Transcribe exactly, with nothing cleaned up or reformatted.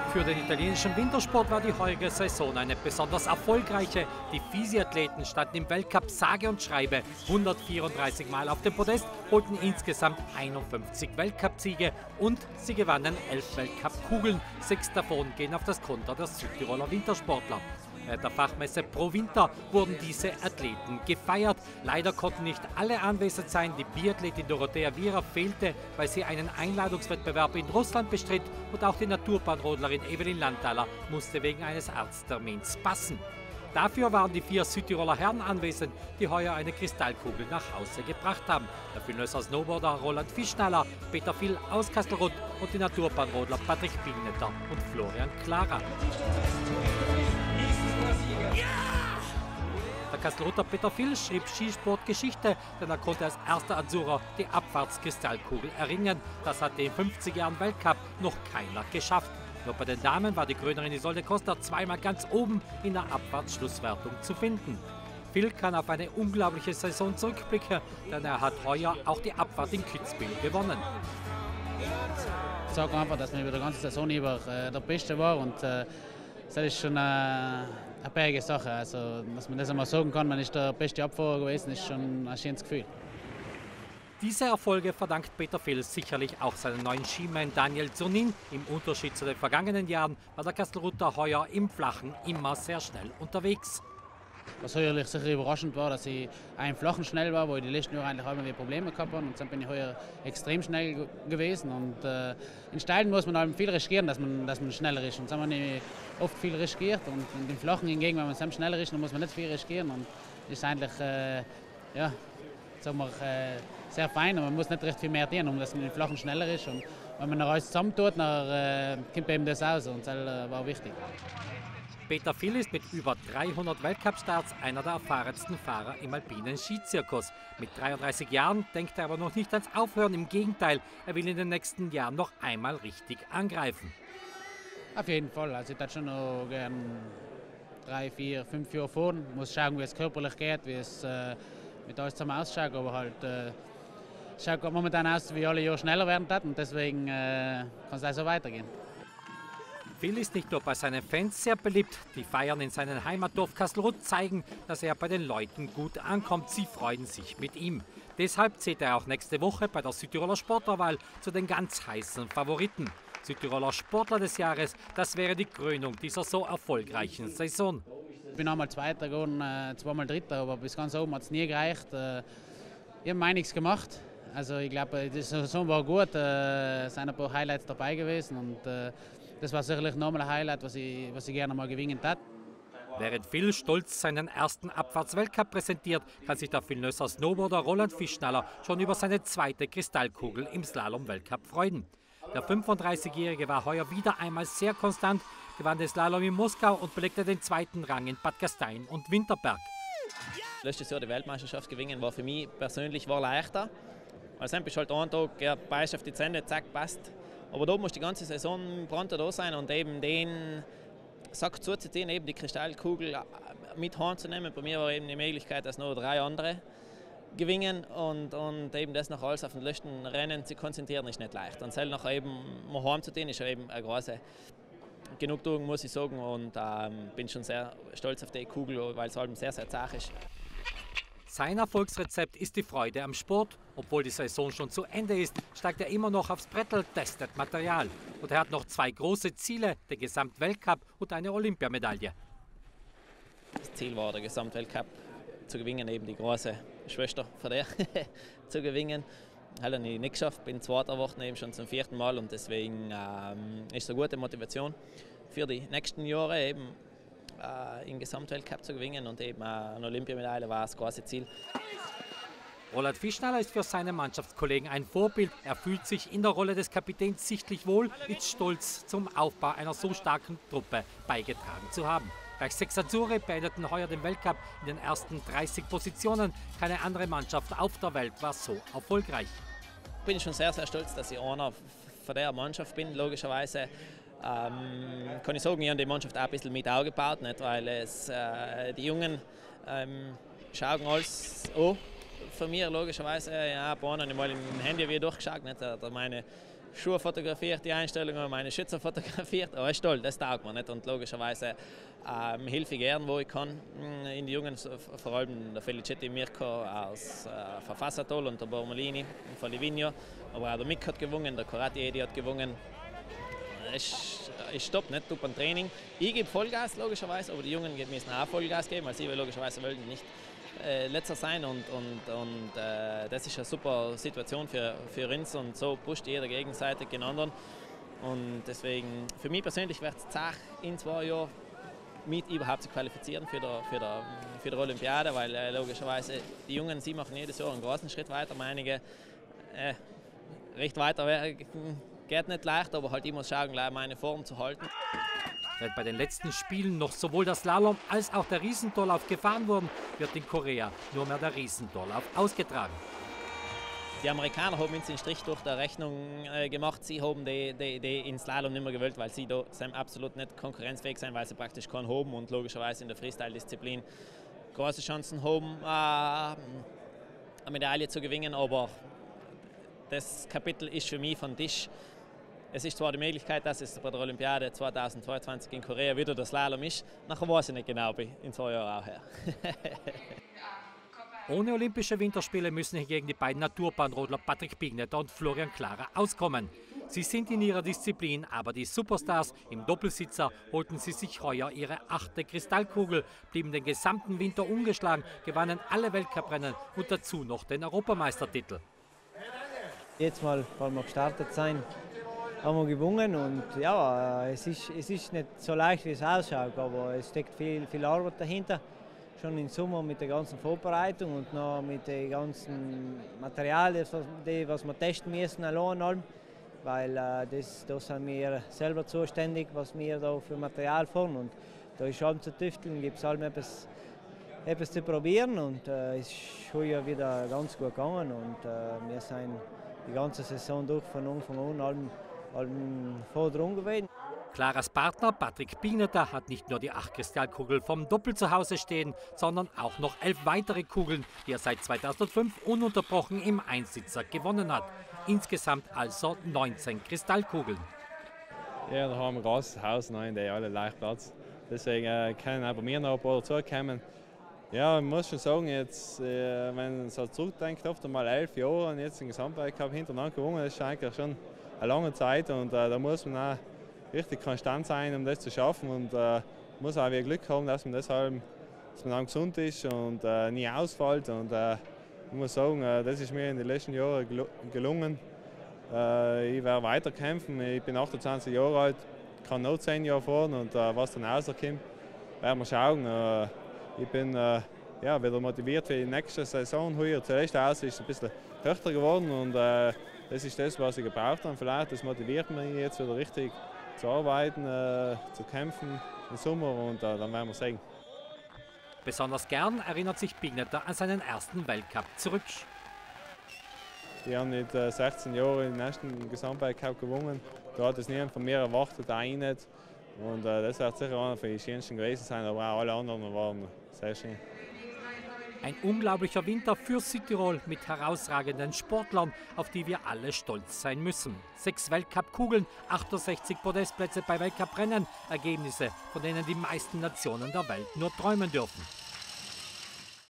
Für den italienischen Wintersport war die heurige Saison eine besonders erfolgreiche. Die Fisi-Athleten standen im Weltcup sage und schreibe hundertvierunddreißig Mal auf dem Podest, holten insgesamt einundfünfzig Weltcup-Siege und sie gewannen elf Weltcup-Kugeln. Sechs davon gehen auf das Konto der Südtiroler Wintersportler. Bei der Fachmesse Pro Winter wurden diese Athleten gefeiert. Leider konnten nicht alle anwesend sein. Die Biathletin Dorothea Viera fehlte, weil sie einen Einladungswettbewerb in Russland bestritt. Und auch die Naturbahnrodlerin Evelyn Landthaler musste wegen eines Arzttermins passen. Dafür waren die vier Südtiroler Herren anwesend, die heuer eine Kristallkugel nach Hause gebracht haben. Der Villeneuver Snowboarder Roland Fischnaller, Peter Vill aus Kastelruth und die Naturbahnrodler Patrick Billnetter und Florian Clara. Der Kastelruther Peter Vill schrieb Skisportgeschichte, denn er konnte als erster Azzurrer die Abfahrtskristallkugel erringen. Das hat in fünfzig Jahren Weltcup noch keiner geschafft. Nur bei den Damen war die Grönerin Isolde Costa zweimal ganz oben in der Abfahrtsschlusswertung zu finden. Vill kann auf eine unglaubliche Saison zurückblicken, denn er hat heuer auch die Abfahrt in Kitzbühel gewonnen. Ich sage einfach, dass man über die ganze Saison über äh, der Beste war und äh, das ist schon eine, eine bärige Sache. Also, dass man das einmal sagen kann, man ist der beste Abfahrer gewesen, ist schon ein schönes Gefühl. Diese Erfolge verdankt Peter Vill sicherlich auch seinen neuen Skiman Daniel Zurnin. Im Unterschied zu den vergangenen Jahren war der Kastelruther heuer im Flachen immer sehr schnell unterwegs. Was heuer sicher überraschend war, dass ich im Flachen schnell war, wo ich die letzten Jahre eigentlich immer wieder Probleme gehabt habe. Und dann bin ich heuer extrem schnell gewesen. Und äh, in Steilen muss man halt viel riskieren, dass man, dass man schneller ist. Und dann haben wir oft viel riskiert. Und in den Flachen hingegen, wenn man dann schneller ist, dann muss man nicht viel riskieren. Und das ist eigentlich äh, ja, sagen wir, äh, sehr fein. Und man muss nicht recht viel mehr tun, um dass man in den Flachen schneller ist. Und wenn man alles zusammentut, dann äh, kommt eben das raus. Und das äh, war wichtig. Peter Vill ist mit über dreihundert Weltcup-Starts einer der erfahrensten Fahrer im alpinen Skizirkus. Mit dreiunddreißig Jahren denkt er aber noch nicht ans Aufhören. Im Gegenteil, er will in den nächsten Jahren noch einmal richtig angreifen. Auf jeden Fall. Also ich hätte schon noch gern drei, vier, fünf Jahre fahren. Ich muss schauen, wie es körperlich geht, wie es äh, mit alles zusammen ausschaut. Aber halt, äh, es schaut momentan aus, wie alle Jahre schneller werden und deswegen äh, kann es auch so weitergehen. Vill ist nicht nur bei seinen Fans sehr beliebt. Die Feiern in seinem Heimatdorf Kastelruth zeigen, dass er bei den Leuten gut ankommt. Sie freuen sich mit ihm. Deshalb zählt er auch nächste Woche bei der Südtiroler Sportlerwahl zu den ganz heißen Favoriten. Südtiroler Sportler des Jahres, das wäre die Krönung dieser so erfolgreichen Saison. Ich bin einmal Zweiter geworden, äh, zweimal Dritter, aber bis ganz oben hat es nie gereicht. Äh, ich habe einiges gemacht. Also ich glaube, die Saison war gut. Äh, es sind ein paar Highlights dabei gewesen. Und, äh, das war sicherlich nochmal ein Highlight, was ich, was ich gerne mal gewinnen hat. Während Vill stolz seinen ersten Abfahrtsweltcup präsentiert, kann sich der Villeneuver Snowboarder Roland Fischnaller schon über seine zweite Kristallkugel im Slalom-Weltcup freuen. Der fünfunddreißigjährige war heuer wieder einmal sehr konstant, gewann den Slalom in Moskau und belegte den zweiten Rang in Bad Gastein und Winterberg. Letztes Jahr die Weltmeisterschaft gewinnen war für mich persönlich war leichter. Also dann bist du halt einen Tag, ja, beißt auf die Zähne, zack, passt. Aber da muss die ganze Saison pronto da sein und eben den Sack zuzuziehen, eben die Kristallkugel mit heimzunehmen. Bei mir war eben die Möglichkeit, dass noch drei andere gewinnen und, und eben das noch alles auf den letzten Rennen zu konzentrieren, ist nicht leicht. Und selbst nachher eben mal heimzutun, ist eben eine große Genugtuung, muss ich sagen. Und ähm, bin schon sehr stolz auf die Kugel, weil es halt sehr, sehr zart ist. Sein Erfolgsrezept ist die Freude am Sport. Obwohl die Saison schon zu Ende ist, steigt er immer noch aufs Brettel, testet Material. Und er hat noch zwei große Ziele, den Gesamtweltcup und eine Olympiamedaille. Das Ziel war, den Gesamtweltcup zu gewinnen, eben die große Schwester von der zu gewinnen. Das habe ich nicht geschafft, bin zweiter geworden, eben schon zum vierten Mal und deswegen ähm, ist es eine gute Motivation für die nächsten Jahre, eben äh, im Gesamtweltcup zu gewinnen und eben äh, eine Olympiamedaille war das große Ziel. Roland Fischnaller ist für seine Mannschaftskollegen ein Vorbild. Er fühlt sich in der Rolle des Kapitäns sichtlich wohl, ist stolz, zum Aufbau einer so starken Truppe beigetragen zu haben. Gleich sechs Azzurre beendeten heuer den Weltcup in den ersten dreißig Positionen. Keine andere Mannschaft auf der Welt war so erfolgreich. Ich bin schon sehr, sehr stolz, dass ich einer von der Mannschaft bin. Logischerweise ähm, kann ich sagen, ich habe die Mannschaft auch ein bisschen mit aufgebaut, nicht? Weil es, äh, die Jungen ähm, schauen alles an für mich logischerweise, ja, ein paar Mal im Handy wieder durchgeschaut, nicht? Da meine Schuhe fotografiert, die Einstellungen, meine Schützer fotografiert, aber ist toll, das taugt mir nicht und logischerweise ähm, helfe ich gern, wo ich kann, in die Jungen, vor allem der Felicetti Mirko aus äh, Verfassatol und der Bormolini von Livigno, aber auch der Mick hat gewonnen, der Karate Edi hat gewonnen. Ich, ich stoppe nicht, tue beim Training. Ich gebe Vollgas logischerweise, aber die Jungen müssen auch Vollgas geben, weil sie logischerweise wollen nicht äh, letzter sein und, und, und äh, das ist eine super Situation für, für uns und so pusht jeder gegenseitig den anderen. Und deswegen, für mich persönlich wird es Zeit in zwei Jahren mit überhaupt zu qualifizieren für die für der, für der Olympiade, weil äh, logischerweise die Jungen, sie machen jedes Jahr einen großen Schritt weiter, einige äh, recht weiter wäre. Geht nicht leicht, aber halt ich muss schauen, meine Form zu halten. Während bei den letzten Spielen noch sowohl der Slalom als auch der Riesentorlauf gefahren wurden, wird in Korea nur mehr der Riesentorlauf ausgetragen. Die Amerikaner haben uns den Strich durch die Rechnung äh, gemacht. Sie haben die, die, die in Slalom nicht mehr gewählt, weil sie da sind absolut nicht konkurrenzfähig sind, weil sie praktisch keinen haben und logischerweise in der Freestyle-Disziplin große Chancen haben, äh, eine Medaille zu gewinnen. Aber das Kapitel ist für mich von Tisch. Es ist zwar die Möglichkeit, dass es bei der Olympiade zweitausendzweiundzwanzig in Korea wieder der Slalom ist. Nachher weiß ich nicht genau, in zwei Jahren auch her. Ohne Olympische Winterspiele müssen hingegen die beiden Naturbahnrodler Patrick Pignetter und Florian Klara auskommen. Sie sind in ihrer Disziplin aber die Superstars. Im Doppelsitzer holten sie sich heuer ihre achte Kristallkugel, blieben den gesamten Winter ungeschlagen, gewannen alle Weltcuprennen und dazu noch den Europameistertitel. Jetzt mal, weil wir gestartet sind, haben wir gewonnen und ja, es ist, es ist nicht so leicht, wie es ausschaut, aber es steckt viel, viel Arbeit dahinter. Schon im Sommer mit der ganzen Vorbereitung und noch mit dem ganzen Material, das, was wir testen müssen, allein, weil äh, das, da sind wir selber zuständig, was wir da für Material fahren und da ist allem zu tüfteln, gibt es allem etwas, etwas zu probieren und äh, es ist heuer wieder ganz gut gegangen und äh, wir sind die ganze Saison durch von Anfang an allem, allem vordrungen gewesen. Klaras Partner Patrick Pignetter hat nicht nur die acht Kristallkugel vom Doppel zu Hause stehen, sondern auch noch elf weitere Kugeln, die er seit zweitausendfünf ununterbrochen im Einsitzer gewonnen hat. Insgesamt also neunzehn Kristallkugeln. Ja, da haben wir ein großes Haus, nein, die alle leicht Platz. Deswegen äh, können auch bei mir noch ein paar dazukommen. Ja, ich muss schon sagen, jetzt, äh, wenn man so zurückdenkt, oft einmal elf Jahre und jetzt den Gesamtweltcup hintereinander gewonnen, das ist eigentlich schon eine lange Zeit und äh, da muss man auch richtig konstant sein, um das zu schaffen und äh, muss auch wieder Glück haben, dass man deshalb dass man dann gesund ist und äh, nie ausfällt und äh, ich muss sagen, äh, das ist mir in den letzten Jahren gel gelungen. Äh, ich werde weiter kämpfen, ich bin achtundzwanzig Jahre alt, kann noch zehn Jahre fahren und äh, was dann rauskommt, werden wir schauen. Äh, ich bin äh, ja, wieder motiviert für die nächste Saison. Heuer zuerst aus ist ein bisschen höher geworden und äh, das ist das, was ich gebraucht habe. Vielleicht das motiviert mich jetzt wieder richtig zu arbeiten, äh, zu kämpfen im Sommer und äh, dann werden wir sehen. Besonders gern erinnert sich Pignetter an seinen ersten Weltcup zurück. Ich habe mit äh, sechzehn Jahren den ersten Gesamtweltcup gewonnen. Da hat es niemand von mir erwartet, auch ich nicht. Und äh, das wird sicher einer von den schönsten gewesen sein, aber auch alle anderen waren sehr schön. Ein unglaublicher Winter für Südtirol mit herausragenden Sportlern, auf die wir alle stolz sein müssen. Sechs Weltcup-Kugeln, achtundsechzig Podestplätze bei Weltcuprennen, Ergebnisse, von denen die meisten Nationen der Welt nur träumen dürfen.